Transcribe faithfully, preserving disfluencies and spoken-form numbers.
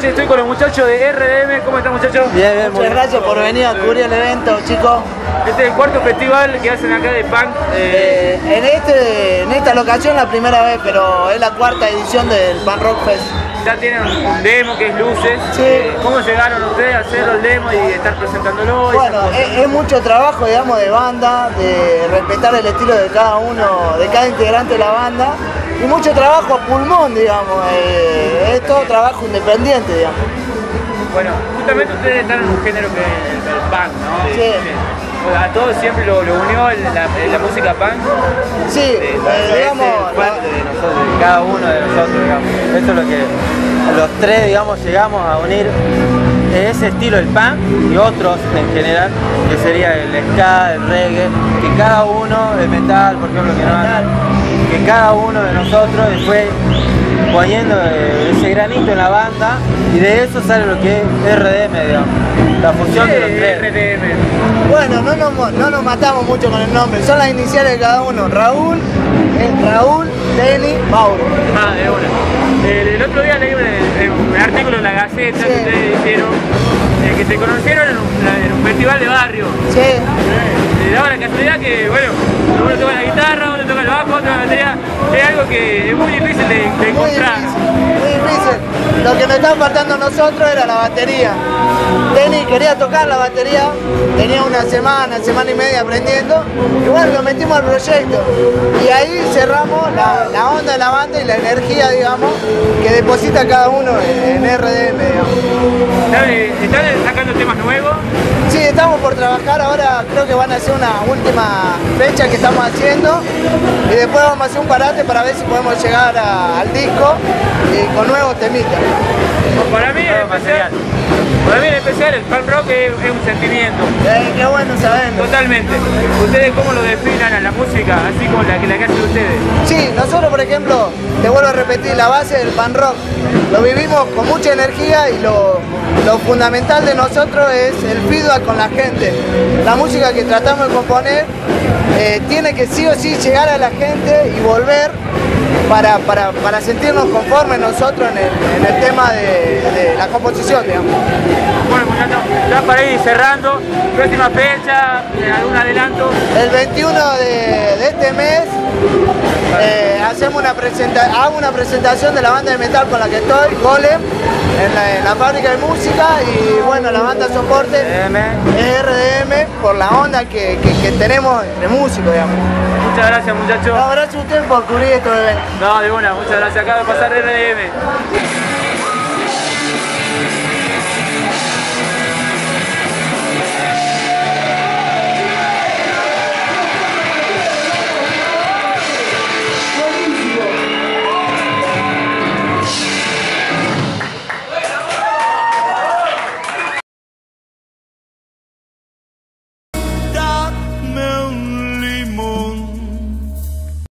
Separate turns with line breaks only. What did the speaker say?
Estoy con los muchachos de R D M. ¿Cómo están, muchachos?
Bien, bien. Muchas gracias por venir a cubrir el evento, chicos.
Este es el cuarto festival que hacen acá de punk.
Eh, en, este, en esta locación la primera vez, pero es la cuarta edición del Punk Rock Fest.
Ya tienen un demo que es Luces.
Sí.
Eh, ¿Cómo llegaron ustedes a hacer el demo y estar presentándolo?
Bueno, es, es mucho trabajo, digamos, de banda, de respetar el estilo de cada uno, de cada integrante de la banda. Y mucho trabajo a pulmón, digamos. Eh, es todo trabajo independiente, digamos.
Bueno, justamente ustedes están en un género que es el, el punk, ¿no?
Sí.
A todos siempre lo, lo unió la, la música punk.
Sí, eh,
eh,
digamos,
es parte de nosotros, de cada uno de nosotros, digamos. Esto es lo que los tres, digamos, llegamos a unir ese estilo, el punk y otros en general, que sería el ska, el reggae, que cada uno, el metal, por ejemplo, que no, que cada uno de nosotros fue poniendo ese granito en la banda y de eso sale lo que es R D M, digamos, la fusión de los tres.
R D M.
Bueno, no nos, no nos matamos mucho con el nombre, son las iniciales de cada uno. Raúl, el Raúl, Denny, Mauro.
Ah, de una. El, el otro día leí un, un artículo en la Gaceta, sí, que ustedes dijeron eh, que se conocieron en un, en un festival de barrio.
Sí.
Eh, daba la casualidad que, bueno, uno toca la guitarra, uno toca el bajo, otro la batería. Es algo que es muy difícil de, de encontrar.
Muy difícil, muy difícil. Lo que nos estaba faltando a nosotros era la batería. Denny quería tocar la batería, tenía una semana, semana y media aprendiendo, y bueno, lo metimos al proyecto. Y ahí cerramos la, la onda de la banda y la energía, digamos, que deposita cada uno en, en R D M, digamos.
¿Están sacando temas nuevos?
Sí, estamos por trabajar, ahora creo que van a hacer una última fecha que estamos haciendo y después vamos a hacer un parate para ver si podemos llegar a, al disco y con nuevos temitas.
Para mí en especial, para mí en especial el punk rock es, es un sentimiento.
Eh, qué bueno saberlo.
Totalmente. ¿Ustedes cómo lo definen a la música, así como la que la que hacen ustedes?
Sí, nosotros por ejemplo, te vuelvo a repetir, la base del punk rock lo vivimos con mucha energía y lo, lo fundamental de nosotros es el feedback con la gente. La música que tratamos de componer eh, tiene que sí o sí llegar a la gente y volver para, para, para sentirnos conformes nosotros en el, en el tema de, de la composición, digamos.
Bueno, muchachos, ya para ir cerrando, próxima fecha, algún adelanto.
El veintiuno de, de este mes eh, hacemos una presenta hago una presentación de la banda de metal con la que estoy, Golem, en la, en la fábrica de música, y bueno, la banda soporte es R D M por la onda que, que, que tenemos entre músicos, digamos.
Muchas gracias, muchachos.
No, gracias a ustedes por cubrir estos eventos.
No, de una, muchas gracias. Acaba de pasar R D M.